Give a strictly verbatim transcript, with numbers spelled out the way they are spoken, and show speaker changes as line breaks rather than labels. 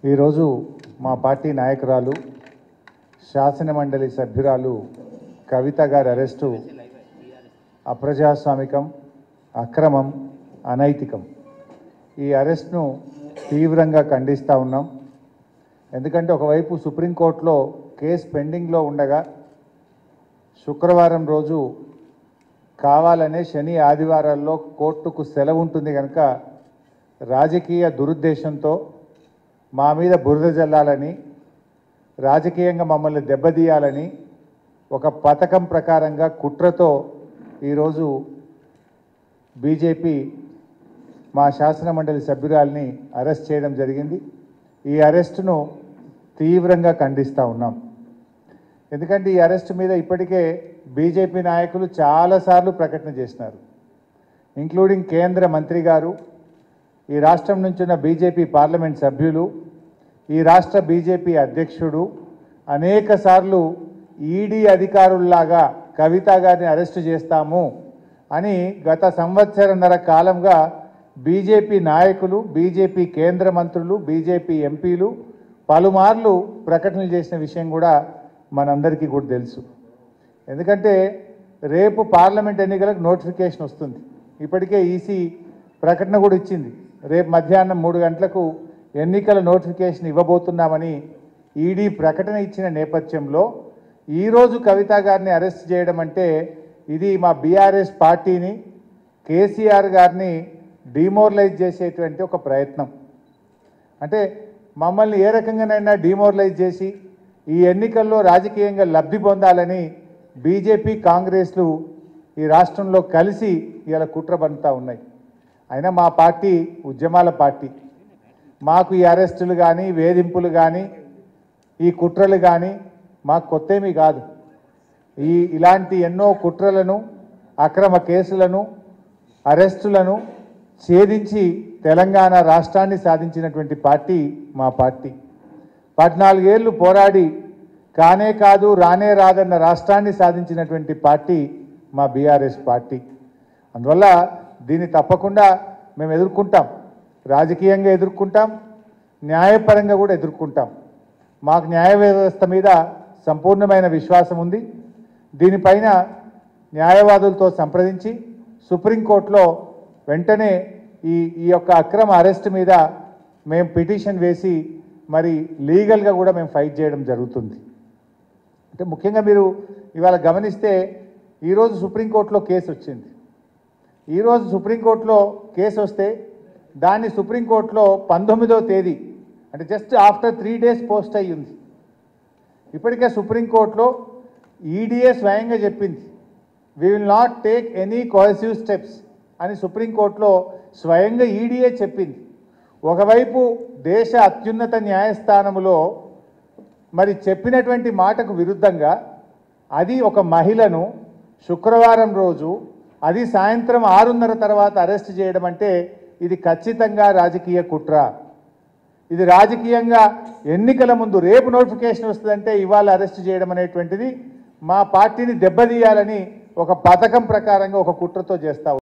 ఈరోజు మా పార్టీ నాయకురాలు శాసనమండలి సభ్యురాలు కవిత గారి అరెస్టు అప్రజాస్వామికం, అక్రమం, అనైతికం. ఈ అరెస్ట్ను తీవ్రంగా ఖండిస్తూ ఉన్నాం. ఎందుకంటే ఒకవైపు సుప్రీంకోర్టులో కేసు పెండింగ్లో ఉండగా శుక్రవారం రోజు కావాలనే శని ఆదివారాల్లో కోర్టుకు సెలవు ఉంటుంది కనుక రాజకీయ దురుద్దేశంతో మా మీద బురద జల్లాలని, రాజకీయంగా మమ్మల్ని దెబ్బతీయాలని ఒక పథకం ప్రకారంగా కుట్రతో ఈరోజు బీజేపీ మా శాసనమండలి సభ్యురాల్ని అరెస్ట్ చేయడం జరిగింది. ఈ అరెస్టును తీవ్రంగా ఖండిస్తూ ఉన్నాం. ఎందుకంటే ఈ అరెస్ట్ మీద ఇప్పటికే బీజేపీ నాయకులు చాలాసార్లు ప్రకటన చేసినారు, ఇంక్లూడింగ్ కేంద్ర మంత్రి గారు, ఈ రాష్ట్రం నుంచి ఉన్న బీజేపీ పార్లమెంట్ సభ్యులు, ఈ రాష్ట్ర బీజేపీ అధ్యక్షుడు అనేక సార్లు ఈడీ అధికారుల్లాగా కవిత గారిని అరెస్టు చేస్తాము అని గత సంవత్సరన్నర కాలంగా బీజేపీ నాయకులు, బీజేపీ కేంద్ర మంత్రులు, బీజేపీ ఎంపీలు పలుమార్లు ప్రకటనలు చేసిన విషయం కూడా మనందరికీ కూడా తెలుసు. ఎందుకంటే రేపు పార్లమెంట్ ఎన్నికలకు నోటిఫికేషన్ వస్తుంది. ఇప్పటికే ఈసీ ప్రకటన కూడా ఇచ్చింది, రేపు మధ్యాహ్నం మూడు గంటలకు ఎన్నికల నోటిఫికేషన్ ఇవ్వబోతున్నామని ఈడీ ప్రకటన ఇచ్చిన నేపథ్యంలో ఈరోజు కవిత గారిని అరెస్ట్ చేయడం అంటే ఇది మా బీఆర్ఎస్ పార్టీని, కేసీఆర్ గారిని డిమోరలైజ్ చేసేటువంటి ఒక ప్రయత్నం. అంటే మమ్మల్ని ఏ రకంగానైనా డిమోరలైజ్ చేసి ఈ ఎన్నికల్లో రాజకీయంగా లబ్ధి పొందాలని బీజేపీ, కాంగ్రెస్లు ఈ రాష్ట్రంలో కలిసి ఇలా కుట్ర పన్నుతూ ఉన్నాయి. అయినా మా పార్టీ ఉద్యమాల పార్టీ, మాకు ఈ అరెస్టులు కానీ, వేధింపులు కానీ, ఈ కుట్రలు కానీ మాకు కొత్తేమీ కాదు. ఈ ఇలాంటి ఎన్నో కుట్రలను, అక్రమ కేసులను, అరెస్టులను ఛేదించి తెలంగాణ రాష్ట్రాన్ని సాధించినటువంటి పార్టీ మా పార్టీ. పద్నాలుగేళ్లు పోరాడి కానే కాదు రానే రాదన్న రాష్ట్రాన్ని సాధించినటువంటి పార్టీ మా బీఆర్ఎస్ పార్టీ. అందువల్ల దీన్ని తప్పకుండా మేము ఎదుర్కొంటాం, రాజకీయంగా ఎదుర్కొంటాం, న్యాయపరంగా కూడా ఎదుర్కొంటాం. మాకు న్యాయ వ్యవస్థ మీద సంపూర్ణమైన విశ్వాసం ఉంది. దీనిపైన న్యాయవాదులతో సంప్రదించి సుప్రీంకోర్టులో వెంటనే ఈ ఈ యొక్క అక్రమ అరెస్ట్ మీద మేము పిటిషన్ వేసి మరి లీగల్గా కూడా మేము ఫైట్ చేయడం జరుగుతుంది. అంటే ముఖ్యంగా మీరు ఇవాళ గమనిస్తే ఈరోజు సుప్రీంకోర్టులో కేసు వచ్చింది. ఈరోజు సుప్రీంకోర్టులో కేసు వస్తే దాన్ని సుప్రీంకోర్టులో పంతొమ్మిదవ తేదీ అంటే just after three days post అయ్యి ఉంది. ఇప్పటికే సుప్రీంకోర్టులో ఈడీఏ స్వయంగా చెప్పింది, we will not take any coercive steps అని సుప్రీంకోర్టులో స్వయంగా ఈడీఏ చెప్పింది. ఒకవైపు దేశ అత్యున్నత న్యాయస్థానములో మరి చెప్పినటువంటి మాటకు విరుద్ధంగా అది ఒక మహిళను శుక్రవారం రోజు అది సాయంత్రం ఆరున్నర తర్వాత అరెస్ట్ చేయడం అంటే ఇది ఖచ్చితంగా రాజకీయ కుట్ర. ఇది రాజకీయంగా ఎన్నికల ముందు రేపు నోటిఫికేషన్ వస్తుందంటే ఇవాళ అరెస్ట్ చేయడం అనేటువంటిది మా పార్టీని దెబ్బతీయాలని ఒక పథకం ప్రకారంగా ఒక కుట్రతో చేస్తా